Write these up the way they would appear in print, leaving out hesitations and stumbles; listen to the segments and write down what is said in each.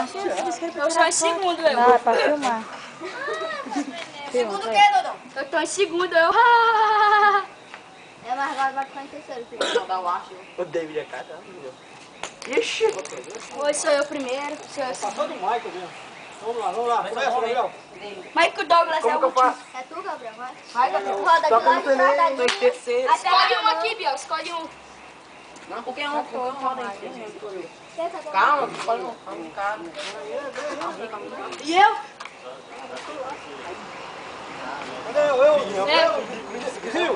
Eu sou em segundo, eu. Não, é pra filmar. Segundo o quê, Dodô? Eu tô em segundo, eu. É, mas agora vai ficar em terceiro. Mandar o acho. O David é cada. Ixi. Hoje sou eu primeiro. Sou eu segundo. Passou do Michael mesmo. Vamos lá. Começa, Gabriel. Michael Douglas é o último. É tu, Gabriel? Vai, Gabriel. Roda de Só que eu lá não e tenho nem guardadinho. terceiro. Escolhe um aqui, Biel. Escolhe um. Não, porque um roda aí. Calma, Calma. E eu? Cadê eu? Viu?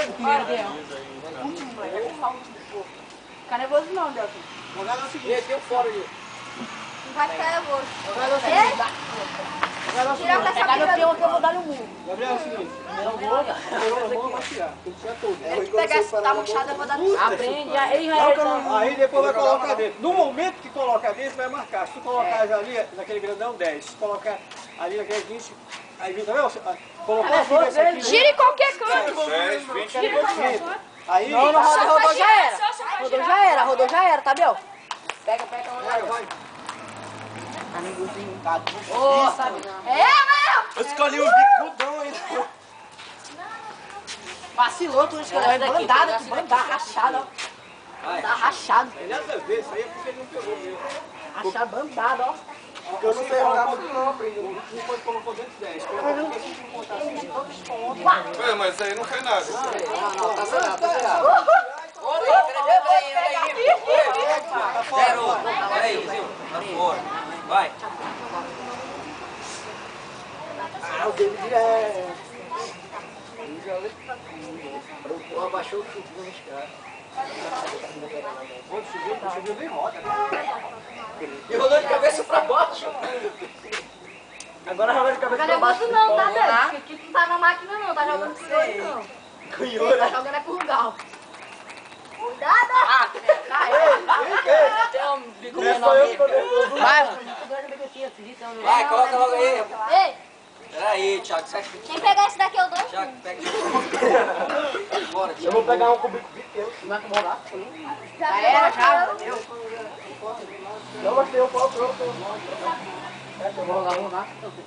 Fica nervoso não, Delton. Jogada é o seguinte. Tem um fora aí. não vai ficar nervoso. Jogada é o Ei, seguinte. Jogada é o tira seguinte. essa Pega no pira. teu que eu vou dar no murro. Gabriel é o seguinte. Eu vou vai tirar. Tem que tirar tudo. Se pegar essa tá murchada, eu vou dar no Aprende. Aí Aí depois vai colocar dentro. No momento que colocar dentro, vai marcar. Se tu colocar ali, naquele grandão, 10. Se colocar ali naquele 20, aí 20, tá vendo? Colocou assim nesse aqui. Gira em qualquer canto. 10, 20. Aí, Não, rodou já era. Rodou já era, tá, Biel? Pega. vai. Amigozinho. Ô, sabe? É, Eu escolhi um bicudão ainda. Vacilou, tu escolheu. Bandada, que bandada, rachada, ó. Tá rachado. Tem nada a ver, isso aí é porque ele não pegou mesmo. Rachado, bandada, ó. Porque eu não sei jogar muito não, aprendi. Um pode colocou dentro de 10. Ué, mas isso aí não foi nada. Não, tá zerado. Peraí, Zil. Tá fora. Vai. Ah, o David é... Abaixou o chute dos caras. Quando subiu nem roda. E rolou de cabeça pra baixo. Agora roda de cabeça Fica pra baixo. nervoso não, tá, Deus? Porque aqui tu não tá na máquina não, tá jogando com dois não. Ele tá jogando é com o Gal. Cuidado! Tem um bico Isso menor eu ali. tô nervoso. Vai, mano. Vai, coloca logo aí. Ei, Peraí, Thiago. Sai. quem pegar esse daqui eu dou. Thiago, pega. Bora, Eu Thiago. vou pegar um cubico pequeno. Vai com o Já era, pegou, já. Deu. Não, mas tem o pau pronto. Vamos lá.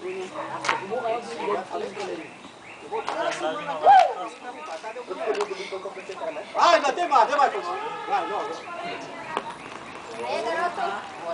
Ah, ainda tem mais. Vai, não. Ei, garoto.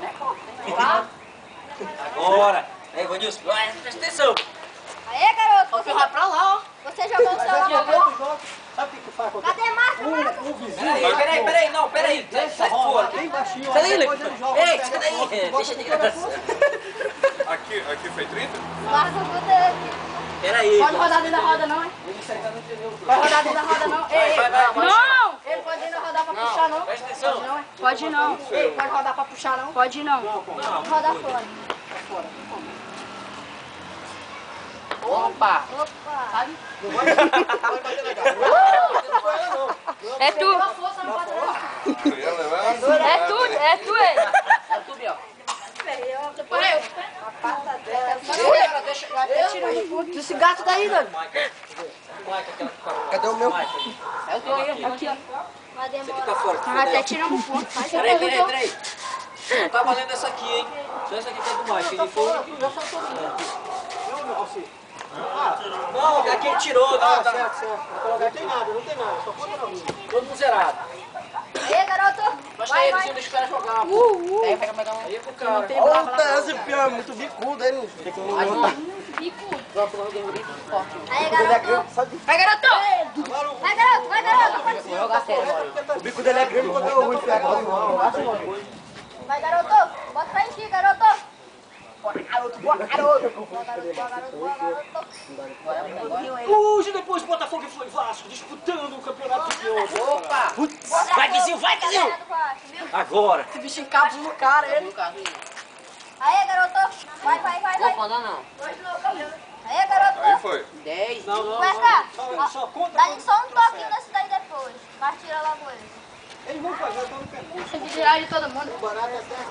Agora. Aí, Vanilson. Vai, presta atenção. Aê, garoto. Vai pra lá, ó. Você jogou o celular na boca. Sabe o que faz? Cadê Márcio? Um vizinho. Peraí, não, peraí. Sai fora. Bem baixinho. Sai daí, depois ele joga Ei, o sai pé na daí. costa, Deixa de graça. Aqui foi 30? Marca o dele. Peraí. Pode rodar dentro da roda, não, hein? Vai rodar dentro da roda, não. Ei, Vai. Não! ele pode ir rodar pra puxar, não. Presta atenção. Não, hein? Pode não. Ei, pode rodar pra puxar, não. Pode não. Roda fora. Opa. Opa. Não vai bater na garra. Não foi ela, não. É tu. Pela força, não pode rodar. Ia levar? É tu, ei. É tu, Biel. Depois eu. Até tirando o ponto. Esse gato daí, velho. Cadê o meu? É o teu aí, Aqui, ó. Vai demorar. Fica fora. Tava até tirando um ponto. Peraí. Não tá valendo essa aqui, hein? Só essa aqui que é do Mike. Ele foi... Não, aqui ele tirou. Ah, Não, tá... certo. Não tem nada. Só conta na rua. Todo mundo zerado. Aê, garoto. Baixa Vai, aí, vai. deixa os caras jogar. Pega um. Aí é pro cara. Olha o Tese, é muito bicudo, hein? Tem que Aê, garoto. Vai, garoto! Vai, garoto. Vou jogar sério agora. O bico dele é grande quando é ruim, Vai, garoto. Bota pra ti, garoto. Boa, garoto. Boa, garoto. Hoje, depois, Botafogo e Vasco disputando o campeonato de hoje. Opa. Vai, Guizinho. Agora. Esse bicho encabula no cara, ele. Aê, garoto. Vai. Não pode não. Aê, Aí garoto. foi. 10. Não. Começa. Só conta. Dá só um toquinho nesse daí depois. Mas tira logo ele. Eles vão fazer, então não pergunta. Tem que tirar de todo mundo. Barato até.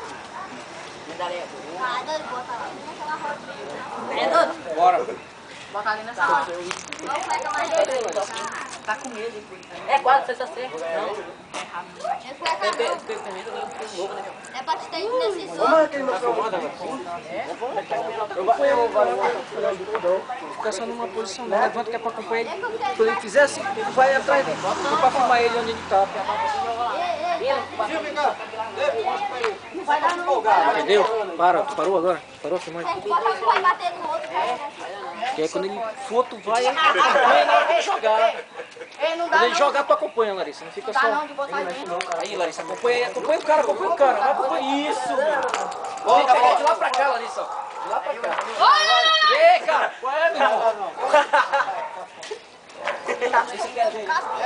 Ah, doido, bota lá. Naquela rodinha. É doido? Bora. Bota ali nessa roda. Não pega mais doido. Tá com medo. É quase, sexta-feira. Não. Esse é acabou. É pra te ter indecisão. Fica só numa posição, não. Levanta que é pra acompanhar ele. Quando ele fizer assim, tu vai atrás dele. Não pra filmar ele onde ele tá. Não vai dar não. Entendeu? Para, tu parou agora? Parou a filmagem? Bota um vai bater no outro. Que aí quando ele for, tu vai acompanha na hora de jogar. Não dá Quando ele não. jogar, tu acompanha, Larissa. Não fica Dá só. não de botar dentro. Aí, Larissa, acompanha o cara, acompanha o cara. Vai acompanhar. Isso, meu. Tem que pegar de lá pra cá, Larissa. De lá pra cá. Ei, cara. Qual é, meu irmão? Esse quer ver.